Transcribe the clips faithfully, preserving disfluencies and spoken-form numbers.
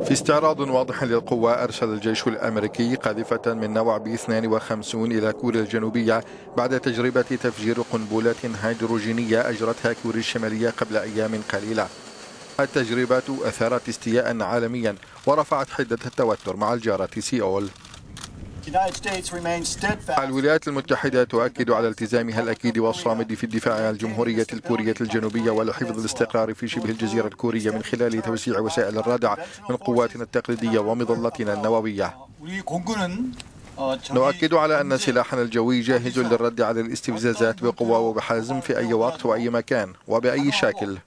في استعراض واضح للقوى، أرسل الجيش الأمريكي قاذفة من نوع بي اثنين وخمسين إلى كوريا الجنوبية بعد تجربة تفجير قنبلة هيدروجينية أجرتها كوريا الشمالية قبل أيام قليلة. التجربة أثارت استياء عالميا ورفعت حدة التوتر مع الجارة سيول. الولايات المتحدة تؤكد على التزامها الأكيد والصامد في الدفاع عن الجمهورية الكورية الجنوبية ولحفظ الاستقرار في شبه الجزيرة الكورية من خلال توسيع وسائل الردع من قواتنا التقليدية ومظلتنا النووية. نؤكد على أن سلاحنا الجوي جاهز للرد على الاستفزازات بقوة وبحزم في أي وقت وأي مكان وبأي شكل.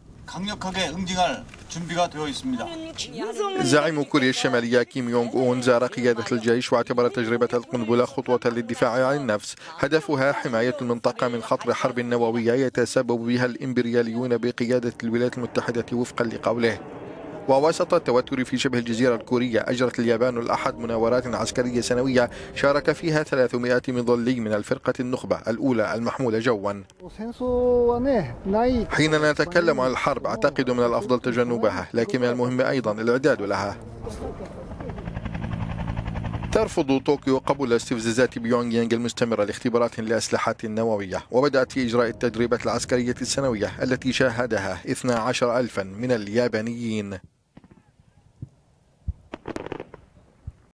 زعيم كوريا الشمالية كيم يونغ أون زار قيادة الجيش واعتبر تجربة القنبلة خطوة للدفاع عن النفس هدفها حماية المنطقة من خطر حرب نووية يتسبب بها الإمبرياليون بقيادة الولايات المتحدة وفقا لقوله. ووسط التوتر في شبه الجزيرة الكورية، أجرت اليابان الأحد مناورات عسكرية سنوية شارك فيها ثلاثمائة مظلي من الفرقة النخبة الأولى المحمولة جوا. حين نتكلم عن الحرب أعتقد من الأفضل تجنبها، لكن من المهم أيضا الإعداد لها. ترفض طوكيو قبول استفزازات بيونغ يانغ المستمرة لاختبارات لأسلحة نووية، وبدأت في إجراء التدريبات العسكرية السنوية التي شاهدها اثنا عشر ألفا من اليابانيين.